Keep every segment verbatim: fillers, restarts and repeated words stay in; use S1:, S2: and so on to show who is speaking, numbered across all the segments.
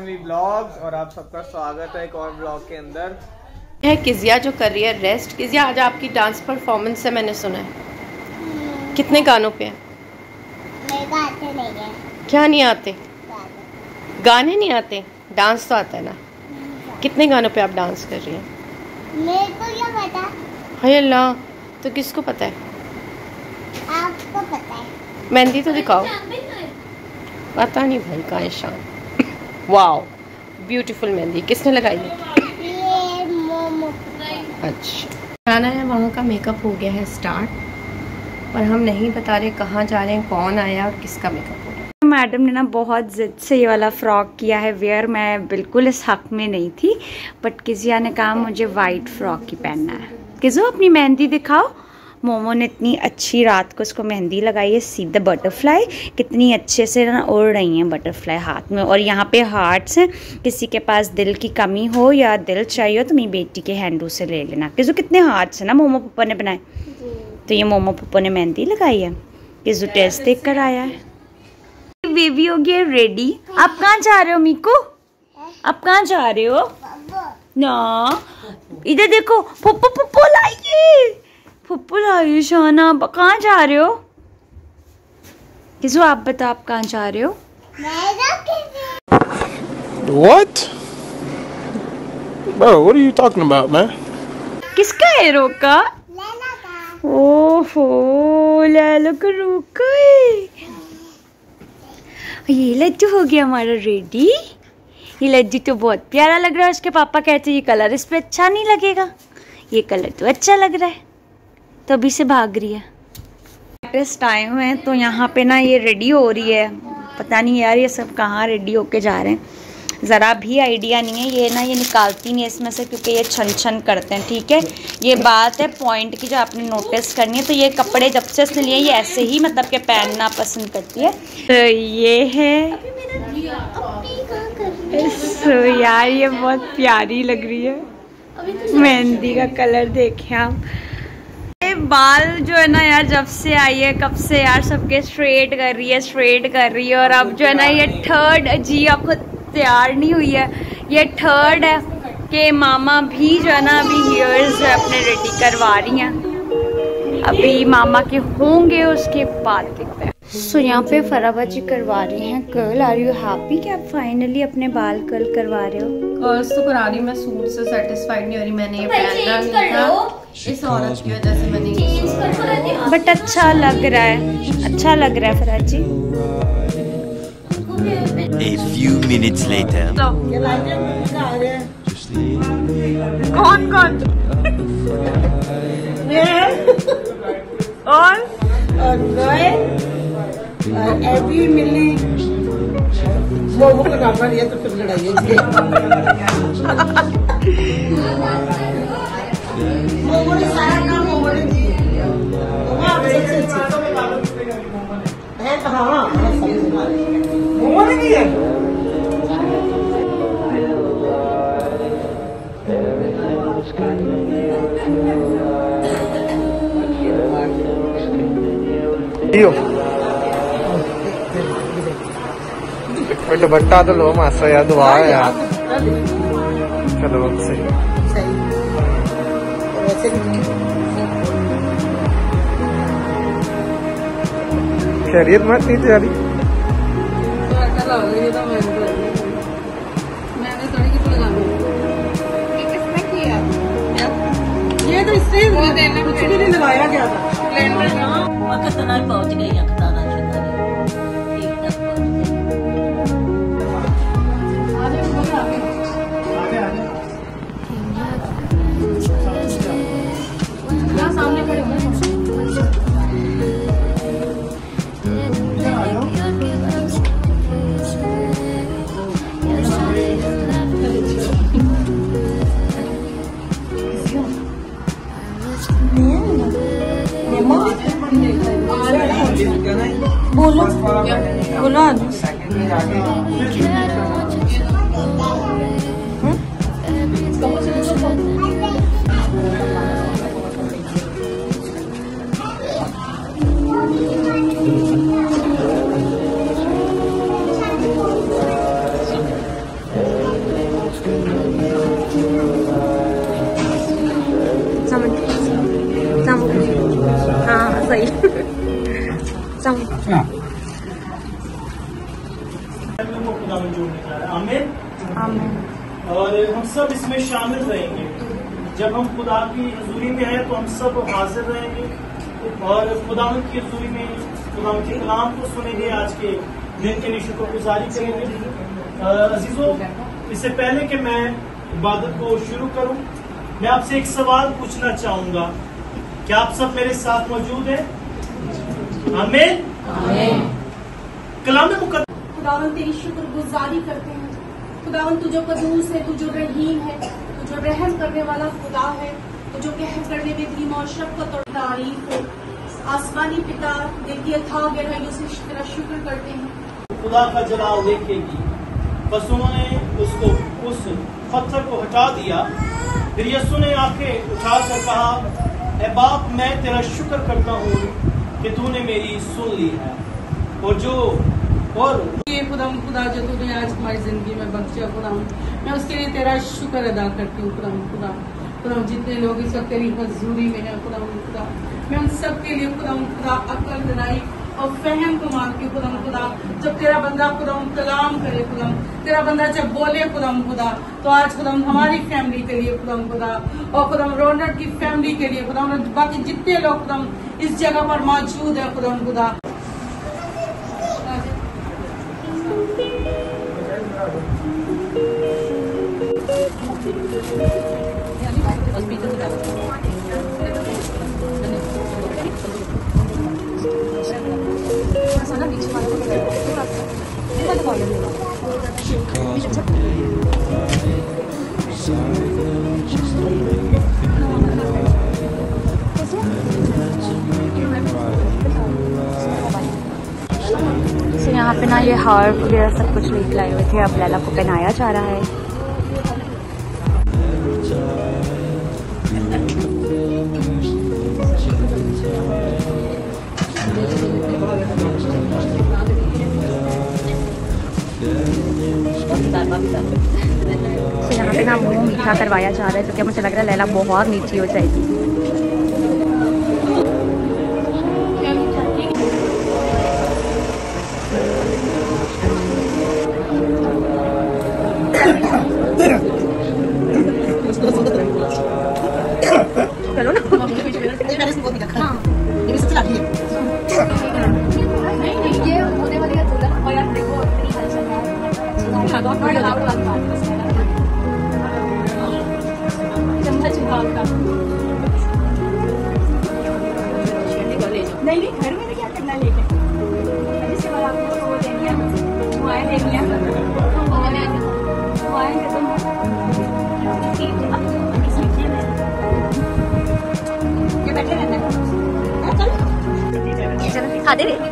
S1: Family blogs और आप सबका स्वागत है एक और ब्लॉग के अंदर।
S2: है किजिया जो कर रही है रेस्ट। किजिया आज आपकी डांस परफॉर्मेंस है, मैंने सुना है। कितने गानों पे है?
S3: मेरे को आते नहीं है। क्या
S2: नहीं आते? गाने नहीं आते, डांस तो आता है ना। कितने गानों पे आप डांस कर रही हैं?
S3: मेरे को क्या पता?
S2: हाय अल्लाह, तो किसको पता है?
S3: आपको पता है।
S2: मेहंदी तो दिखाओ। पता नहीं भाई कहाँ है शान। वाओ ब्यूटीफुल मेहंदी किसने लगाई है?
S3: ये मोमो।
S2: अच्छा गाना है, वहाँ का मेकअप हो गया है स्टार्ट, पर हम नहीं बता रहे कहाँ जा रहे हैं, कौन आया और किसका मेकअप हो रहा है।
S4: मैडम ने ना बहुत जिद से ये वाला फ्रॉक किया है वेयर। मैं बिल्कुल इस हक में नहीं थी, बट किजिया ने कहा मुझे वाइट फ्रॉक ही पहनना है। किजो अपनी मेहंदी दिखाओ। मोमो ने इतनी अच्छी रात को उसको मेहंदी लगाई है। सीधा बटरफ्लाई कितनी अच्छे से ना उड़ रही हैं बटरफ्लाई हाथ में, और यहाँ पे हार्ट्स हैं। किसी के पास दिल की कमी हो या दिल चाहिए हो तो मेरी बेटी के हैंडू से ले लेना। किजो कितने हार्ट्स हैं ना मोमो पप्पा ने बनाए। तो ये मोमो पप्पा ने मेहंदी लगाई है। किजो टेस्ट देख कर आया है। बेबी हो गया रेडी। आप कहाँ जा रहे हो मीको? आप कहाँ जा रहे हो? ना इधर देखो, पुप्पो पुप्पो लाइए, पुप्पो लाइए। शाना कहाँ जा रहे हो? किसो आप बताओ आप कहाँ जा रहे हो?
S5: What? Bro, what are you talking about, man?
S4: किसका है रोका? ओहो लैलो को रोका है। ये लड्डू हो गया हमारा रेडी। ये लड्डू तो बहुत प्यारा लग रहा है। उसके पापा कहते हैं ये कलर इस पे अच्छा नहीं लगेगा, ये कलर तो अच्छा लग रहा है, तो अभी से भाग रही है। टेस्ट आए हुए हैं तो यहाँ पे ना ये रेडी हो रही है। पता नहीं यार ये सब कहाँ रेडी होके जा रहे हैं, ज़रा भी आइडिया नहीं है। ये ना ये निकालती नहीं है इसमें से क्योंकि ये छन छन करते हैं। ठीक है, ये बात है पॉइंट की जो आपने नोटिस करनी है। तो ये कपड़े जब से इसने लिए ये ऐसे ही मतलब कि पहनना पसंद करती है। तो ये है सो यार ये बहुत प्यारी लग रही है। मेहंदी का कलर देखें आप। ये बाल जो है ना यार जब से आई है कब से यार सबके स्ट्रेट कर रही है स्ट्रेट कर रही है। और अब जो है ना ये थर्ड जी अब खुद तैयार नहीं हुई है, ये थर्ड है कि मामा भी जो है ना अभी हेयर्स जो है अपने रेडी करवा रही हैं। अभी मामा के होंगे उसके बाद देखते हैं। सो so, यहाँ पे फराबा जी करवा रही हैं कर्ल। आर यू हैप्पी कि आप फाइनली अपने बाल कर्ल करवा रहे हो?
S2: कर्ल्स तो करा रही, मैं सूट से सेटिस्फाइड नहीं हो रही। मैंने ये पहनना नहीं था इस औरत की वजह से मैंने,
S4: बट अच्छा लग रहा है, अच्छा लग रहा है फराज जी।
S6: A few minutes later.
S4: कौन कौन? और
S7: अभी मिलने मोमो का काम कर तो फिर लड़ाई है। मोमो ने सारा काम मोमो ने दिया। हाँ मोमो ने दिया।
S1: दुपट्टा तो लो मास्टर यार, दुआ है यार। चलो सही खैरियत मत नहीं जा रही।
S7: ये तो इससे कुछ भी नहीं लगाया गया था।
S8: पहुंच गई
S2: सामने खड़े हो।
S4: बोलो बोलो आज
S8: इसमें शामिल रहेंगे। जब हम खुदा की हजूरी में हैं तो हम सब हाजिर रहेंगे और खुदा की हजूरी में खुदा के कलाम को सुनेंगे, आज के दिन के लिए शुक्रगुजारी करेंगे। अजीजों, इससे पहले कि मैं इबादत को शुरू करूं, मैं आपसे एक सवाल पूछना चाहूंगा। क्या आप सब मेरे साथ मौजूद हैं? आमीन। कलाम मुकद्दस।
S9: खुदावन तेरी शुक्रगुजारी करते हैं। खुदावन तू जो कदूस है, तू जो रहीम है, तू जो रहम करने वाला खुदा है, तू जो कहम करने में धीमा और शफ़क़त और तारीफ हो। आसमानी पिता दिल की अथाह गहराइयों से तेरा शुक्र करते हैं।
S8: खुदा का जलाल देखेगी। बस उन्होंने उसको उस पत्थर को हटा दिया। फिर यीशु ने आंखें उठाकर कहा, ऐ बाप, मैं तेरा शुक्र करता हूँ कि तूने मेरी सुन ली है। और जो और
S7: ये खुदा खुदा जो तूने आज हमारी जिंदगी में बख्शा खुदा, मैं उसके लिए तेरा शुक्र अदा करती हूँ खुदा खुदा खुदा जितने लोग इस वक्त तेरी हजूरी में है खुदा खुदा, मैं उन सब के लिए खुदा खुदा अक्ल दिलाई और फहम को मांगती हूँ खुदा खुदा। जब तेरा बंदा खुदा कलाम करे खुदा, तेरा बंदा जब बोले खुदा खुदा, तो आज खुदा हमारी फैमिली के लिए खुदा खुदा और खुदा रोनट की फैमिली के लिए खुदा, बाकी जितने लोग खुदा इस जगह पर मौजूद है खुदा खुदा।
S4: तो यहाँ पे ना ये हार वगैरह सब कुछ लेके लाए हुए थे, अब लैला को पहनाया जा रहा है। तो यहाँ पे ना मुंह मीठा करवाया जा रहा है, क्योंकि मुझे लग रहा है लैला बहुत मीठी हो जाएगी। चलो ना,
S9: ये होने वाली है दुल्हन और यार देखो नहीं नहीं घर में क्या करना लेके जिसके बाद आपको वो दे दिया, मुआयन दे दिया, मुआयन दे ये बैठे रहना है। चलो चलो खा दे रे।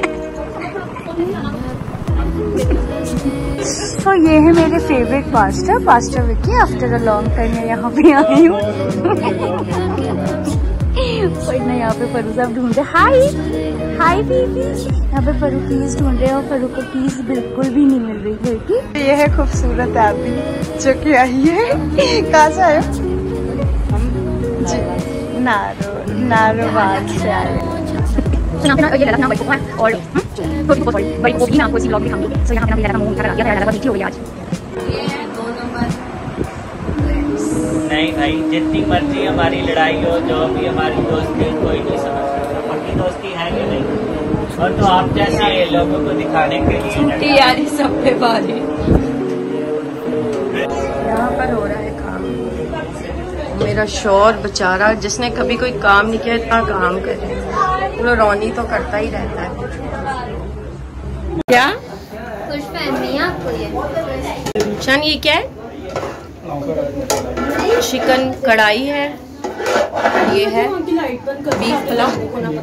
S4: तो ये है मेरे फेवरेट पास्ता पास्ता विकी। आफ्टर अ लॉन्ग टाइम मैं यहाँ पे आई हूँ। वरना यहाँ पे फरू साहब ढूंढ रहे, हाय हाय बेबी। यहाँ पे फरू पीस ढूंढ रहे हैं और फरू को पीस बिल्कुल भी नहीं मिल रही है कि। ये है खूबसूरत आदमी जो कि आई है। कहाँ से आए? जी नारो नारोवाल से आए। तो यहाँ पे ना ये लगा ना है और छोटी सॉरी बड़ी को भी मैं आपको इसी ब्लॉग में दिखाऊंगी। तो यहाँ पे ना लगा मुंह मीठा करा दिया, मेरा लगा मीठी हो गई आज।
S10: नहीं भाई, जितनी मर्जी हमारी लड़ाई हो, जो भी हमारी दोस्ती, कोई नहीं समझ सकता पक्की दोस्ती है कि नहीं। और तो आप जैसे लोगों को दिखाने के लिए
S2: यारी सब पे बारी। यहाँ पर हो रहा है काम। मेरा शौहर बेचारा, जिसने कभी कोई काम नहीं किया, इतना काम करे। तो रोनी तो करता ही रहता है। क्या
S3: कुछ फैमिली है आपको ये?
S2: शान ये क्या है? चिकन कढ़ाई है, ये है बीफ पुलाव,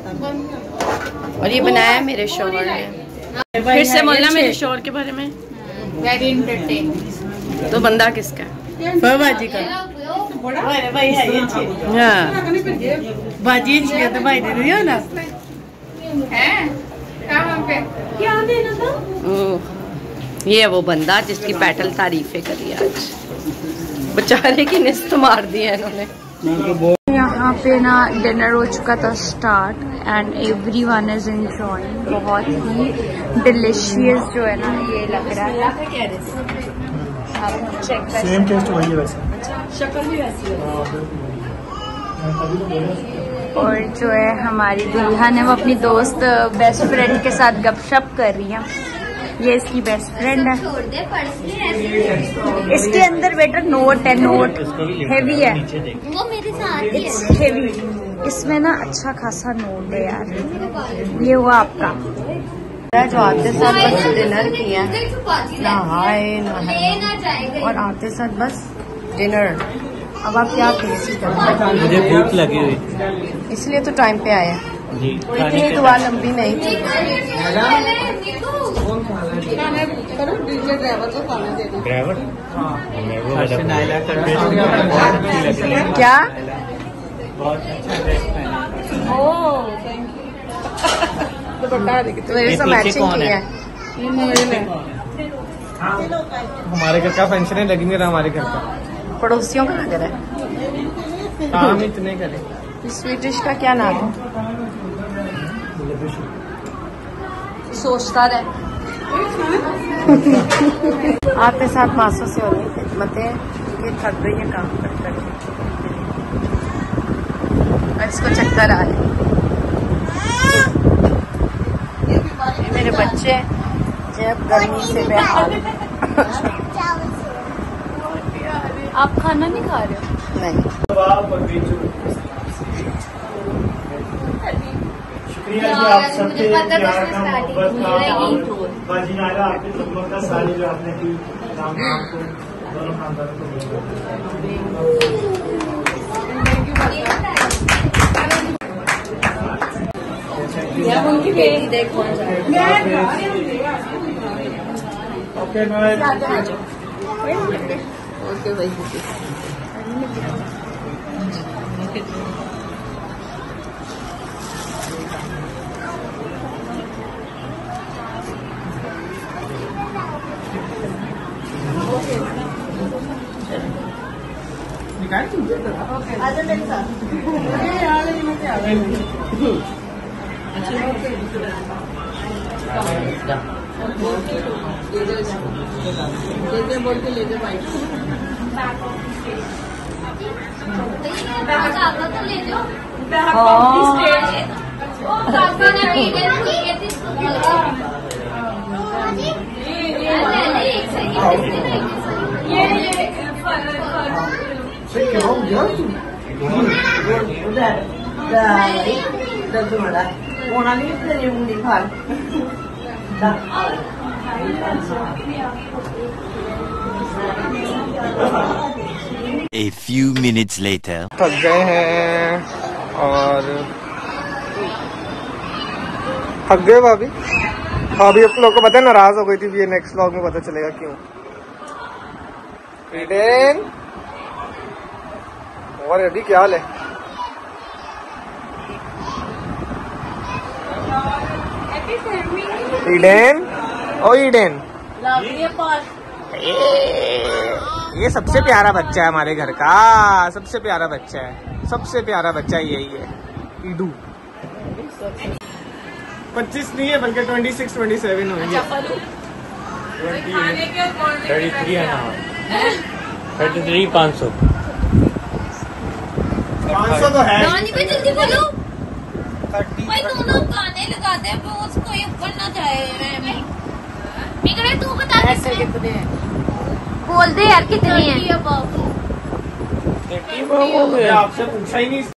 S2: और ये बनाया है मेरे शौहर ने। फिर से बोलना मेरे शौहर के बारे में।
S3: Very entertaining.
S2: तो बंदा किसका है? बाजी का।
S7: भाई है ये चीज।
S2: हाँ
S7: बाजी चाहिए तो भाई दे दियो ना।
S3: है कहाँ पे?
S9: क्या देना था?
S2: ओह, ये है वो बंदा जिसकी बैटल तारीफें करी आज। बेचारे की निस्त मार दी है इन्होंने।
S4: यहाँ पे ना डिनर हो चुका था start and everyone is enjoying. बहुत ही डिलिशियस जो है ना ये लग रहा है।
S8: सेम टेस्ट वही है वैसे।
S7: शक्ल भी वैसी है।
S4: और जो है हमारी दुल्हन है वो अपनी दोस्त बेस्ट फ्रेंड के साथ गपशप कर रही है। ये इसकी बेस्ट फ्रेंड है। इसके अंदर बेटा नोट है, नोट हेवी है,
S3: वो मेरे साथ ही
S4: इट्स
S3: है।
S4: हेवी। इसमें ना अच्छा खासा नोट है यार। ये हुआ आपका
S2: जो आते साथ बस डिनर किया, नहाए नहाए और आते साथ बस डिनर। अब आप क्या कैसी करें?
S10: मुझे भूख लगी हुई थी
S2: इसलिए तो टाइम पे आया
S10: जी।
S2: इतनी दुआ लंबी नहीं थी।
S7: ड्राइवर को खाना दे दो।
S10: ड्राइवर
S2: क्या तो मेरे से मैचिंग की है।
S1: हमारे घर का फंक्शन है, लग नहीं रहा हमारे घर का।
S2: पड़ोसियों का घर है।
S1: काम इतने करें।
S2: स्वीट डिश का क्या नाम है? सोचता रहे। आपके साथ मासों से हो रही खिदमतें, ये थक गई है काम कर करके और इसको चक्कर आ रहे। ये मेरे बच्चे जब गर्मी से बेहाल।
S4: आप खाना नहीं खा रहे हो?
S2: नहीं।
S8: शुक्रिया जी आप सबके प्यार का, मोहब्बत का, बाजीनारा आपकी खिदमत का, सारी जो आपने की काम आपको दोनों खानदानों को
S2: उनकी बेटी देखो।
S8: Okay bye.
S2: ओके भाई। आजा मेरे साथ।
S7: बोल के ले जाओ भाई।
S3: तो ले जाओ।
S6: A few minutes later.
S1: थक गए हैं और थक गए भाभी। भाभी आप लोग को पता है नाराज हो गई थी। ये नेक्स्ट व्लॉग में पता चलेगा क्यों। ईडेन और अभी क्या हाल है? ईडेन ओ ईडेन, ये सबसे प्यारा बच्चा है हमारे घर का। सबसे प्यारा बच्चा है, सबसे प्यारा बच्चा यही है ईडू। पच्चीस नहीं है बल्कि ट्वेंटी सिक्स ट्वेंटी सेवन होंगे।
S10: थर्टी थ्री है ना, थर्टी थ्री पाँच सौ
S1: पाँच सौ तो है।
S3: जल्दी बोलो भाई, दोनों गाने लगाते हैं वो उसको ऊपर ना जाए। बिगड़े तू बता
S2: ऐसे कितने हैं?
S3: बोल दे यार कितनी है।
S1: आपसे पूछा ही नहीं।